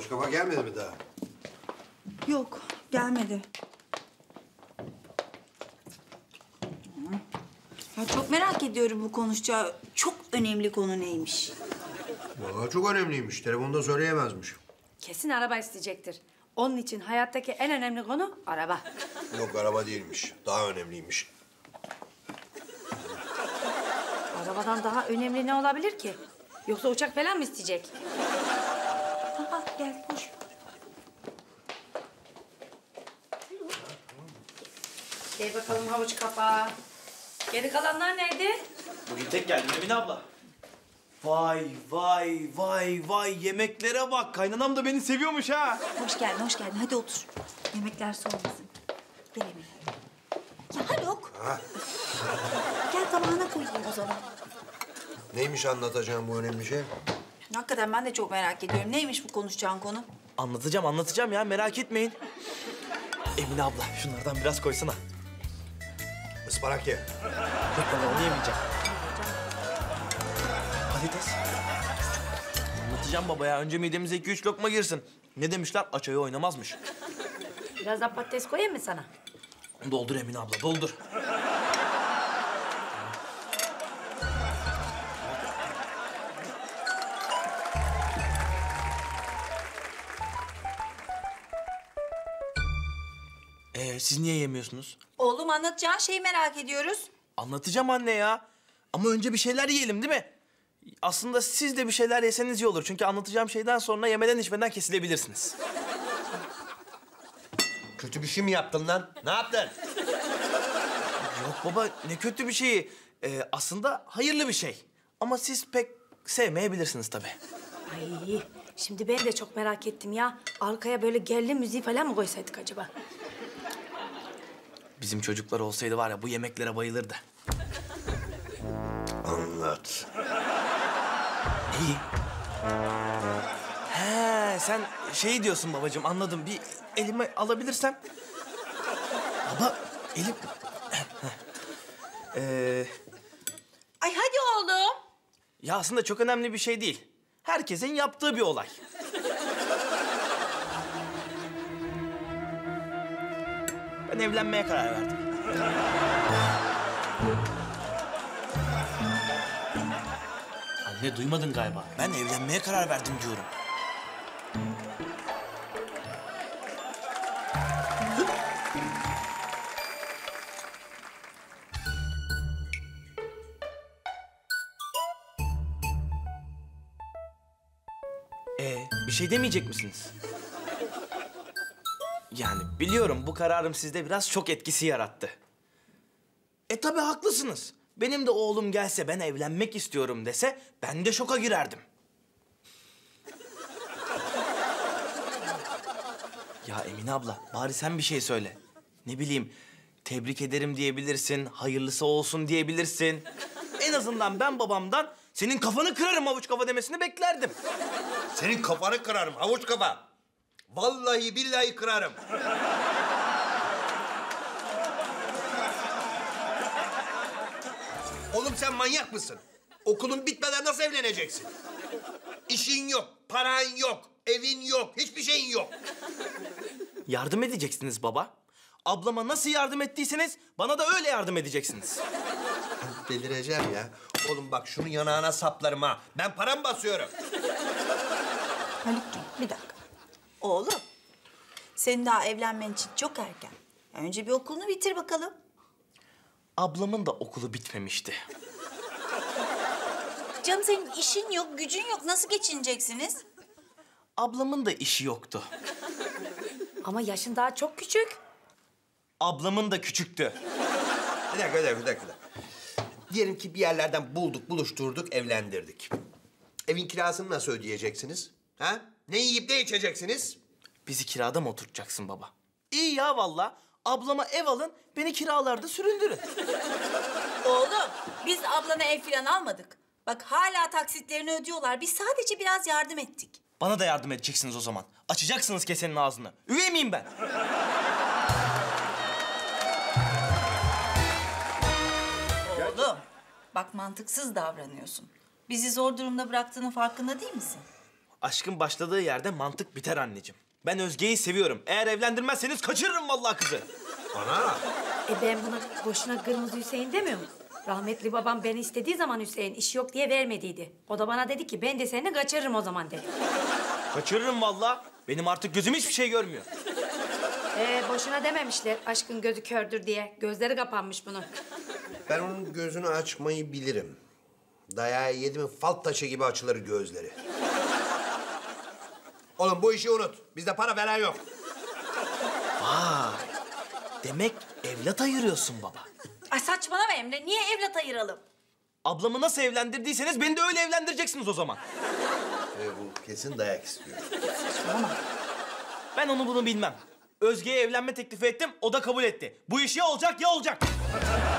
Havuç kafa gelmedi mi daha? Yok, gelmedi. Ya çok merak ediyorum bu konuşacağı çok önemli konu neymiş. Vallahi çok önemliymiş. Telefonda söyleyemezmiş. Kesin araba isteyecektir. Onun için hayattaki en önemli konu araba. Yok araba değilmiş. Daha önemliymiş. Arabadan daha önemli ne olabilir ki? Yoksa uçak falan mı isteyecek? Aha, gel koş. Gel bakalım havuç kapağı. Geri kalanlar neydi? Bugün tek geldim Emine abla. Vay vay vay vay yemeklere bak. Kaynanam da beni seviyormuş ha. Hoş geldin, hoş geldin. Hadi otur. Yemekler soğumasın. Gel Emine. Ya Haluk. Gel tabağına koyayım o zaman. Neymiş anlatacağım bu önemli şey? Hakikaten ben de çok merak ediyorum. Neymiş bu konuşacağın konu? Anlatacağım ya merak etmeyin. Emine abla şunlardan biraz koysana. Ispanak ye. Yok baba onu yemeyeceğim. Patates. Anlatacağım baba ya. Önce midemize 2-3 lokma girsin. Ne demişler? Aç ayı oynamazmış. Biraz daha patates koyayım mı sana? Doldur Emine abla doldur. Siz niye yemiyorsunuz? Oğlum anlatacağın şeyi merak ediyoruz. Anlatacağım anne ya. Ama önce bir şeyler yiyelim değil mi? Aslında siz de bir şeyler yeseniz iyi olur. Çünkü anlatacağım şeyden sonra yemeden içmeden kesilebilirsiniz. Kötü bir şey mi yaptın lan? Ne yaptın? Yok baba ne kötü bir şey. Aslında hayırlı bir şey. Ama siz pek sevmeyebilirsiniz tabii. Ay, şimdi ben de çok merak ettim ya. Arkaya böyle gerilim müziği falan mı koysaydık acaba? Bizim çocuklar olsaydı var ya bu yemeklere bayılırdı. Anlat. İyi. He sen şey diyorsun babacığım anladım. Bir elime alabilirsem. Baba elim. Ay hadi oğlum. Ya aslında çok önemli bir şey değil. Herkesin yaptığı bir olay. Ben evlenmeye karar verdim. Anne duymadın galiba. Ben evlenmeye karar verdim diyorum. Bir şey demeyecek misiniz? Yani biliyorum bu kararım sizde biraz şok etkisi yarattı. Tabii haklısınız. Benim de oğlum gelse ben evlenmek istiyorum dese ben de şoka girerdim. Ya Emine abla bari sen bir şey söyle. Ne bileyim tebrik ederim diyebilirsin, hayırlısı olsun diyebilirsin. En azından ben babamdan senin kafanı kırarım havuç kafa demesini beklerdim. Senin kafanı kırarım havuç kafa. Vallahi billahi kırarım. Oğlum sen manyak mısın? Okulun bitmeden nasıl evleneceksin? İşin yok, paran yok, evin yok, hiçbir şeyin yok. Yardım edeceksiniz baba. Ablama nasıl yardım ettiyseniz bana da öyle yardım edeceksiniz. Delireceğim ya. Oğlum bak şunu yanağına saplarım ha. Ben param basıyorum. Haluk'cum bir dakika. Oğlum, senin daha evlenmen için çok erken. Önce bir okulunu bitir bakalım. Ablamın da okulu bitmemişti. Canım senin işin yok, gücün yok. Nasıl geçineceksiniz? Ablamın da işi yoktu. Ama yaşın daha çok küçük. Ablamın da küçüktü. Bir dakika. Diyelim ki bir yerlerden bulduk, buluşturduk, evlendirdik. Evin kirasını nasıl ödeyeceksiniz? Ha? Ne yiyip ne içeceksiniz? Bizi kirada mı oturtacaksın baba? İyi ya vallahi. Ablama ev alın, beni kiralarda süründürün. Oğlum, biz ablana ev falan almadık. Bak hala taksitlerini ödüyorlar. Biz sadece biraz yardım ettik. Bana da yardım edeceksiniz o zaman. Açacaksınız kesenin ağzını. Üvey miyim ben? Oğlum, bak mantıksız davranıyorsun. Bizi zor durumda bıraktığının farkında değil misin? Aşkın başladığı yerde mantık biter anneciğim. Ben Özge'yi seviyorum. Eğer evlendirmezseniz kaçırırım vallahi kızı. Ana! Ben buna boşuna Kırmızı Hüseyin demiyorum. Rahmetli babam beni istediği zaman Hüseyin iş yok diye vermediydi. O da bana dedi ki ben de seni kaçırırım o zaman dedi. Kaçırırım vallahi. Benim artık gözüm hiçbir şey görmüyor. Boşuna dememişler aşkın gözü kördür diye. Gözleri kapanmış bunun. Ben onun gözünü açmayı bilirim. Dayağı yedi mi fal taşı gibi açılır gözleri. Oğlum bu işi unut. Bizde para falan yok. Vay. Demek evlat ayırıyorsun baba. Ay saçmalama Emre. Niye evlat ayıralım? Ablamı nasıl evlendirdiyseniz beni de öyle evlendireceksiniz o zaman. Bu kesin dayak istiyor. Ben onu bunu bilmem. Özge'ye evlenme teklifi ettim, o da kabul etti. Bu iş ya olacak ya olacak.